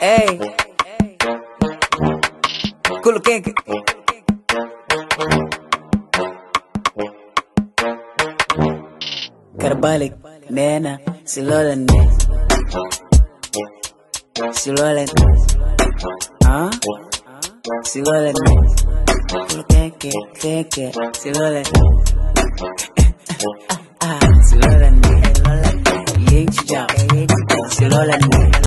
Ey, culo que Karbalik, nena, si lo den, si lo den, si lo den, culo que, si lo den, si lo den, si lo den.